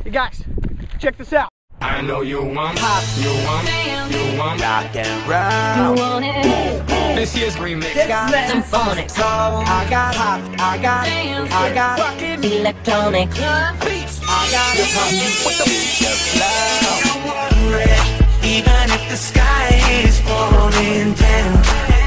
Hey guys, check this out. I know you want pop, you want rock and roll. You want it? This year's remix Got symphonic soul. I got hot, I got fucking Electronic beats. I got a pop with the future flow. Don't worry, even if the sky is falling down.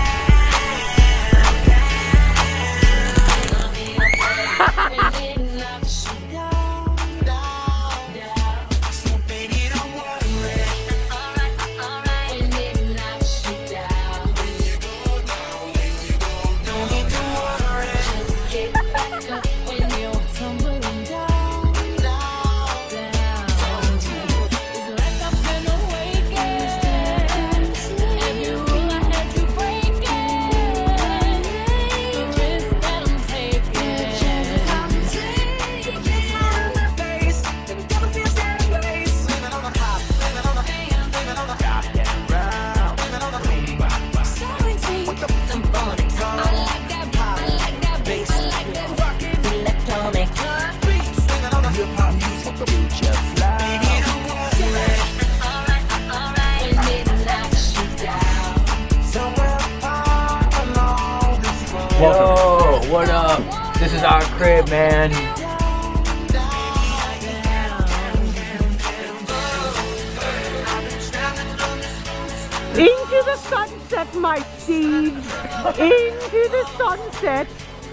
Yo, what up? This is our crib, man. Into the sunset, my seeds. Into the sunset.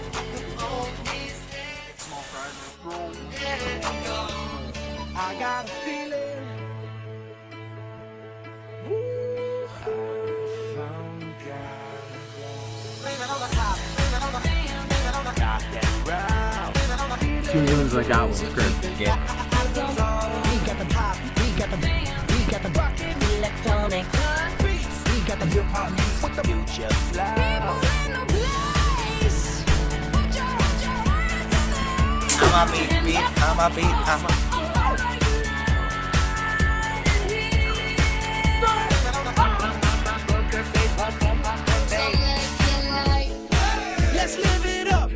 I got a feeling. Two tunes like that one's crib. Yeah. electronic We got the hip hop music with the future flow. I'm a beat. Let's live it up.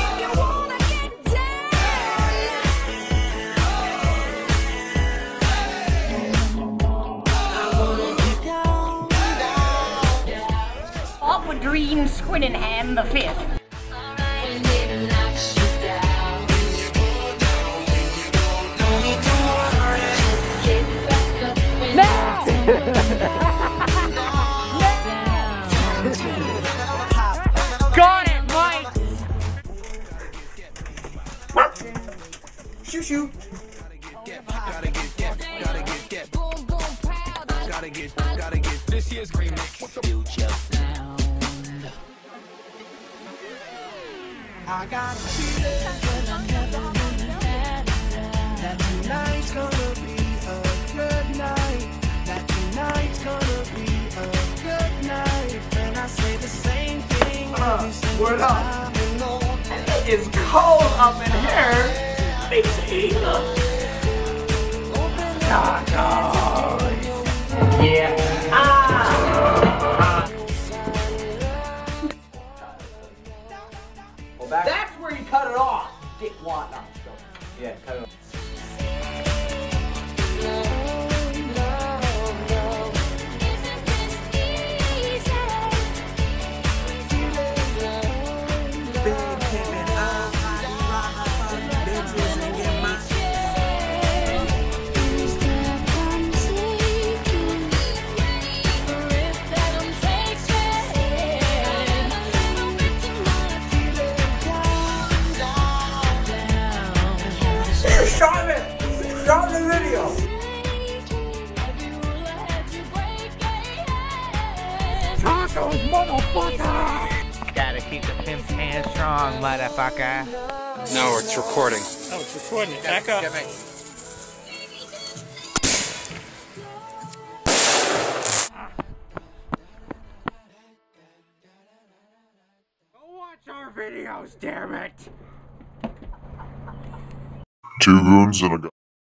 Up with Dream Squiddenham the Fifth. Got it, Mike! Shoo shoo. Gotta get This year's remix with the future sound. I got a feeling that tonight's gonna be a good night. That tonight's gonna be a good night. And I say the same thing every single word up. time, you know. It's cold up in here. Yeah. Well, that's where you cut it off, dick wad. No, yeah, cut it off. Stop the video! Tacos, motherfucker! Gotta keep the pimp's hand strong, motherfucker. No, it's recording. Oh, it's recording. Back up. Go watch our videos, damn it! Two goons and a gun.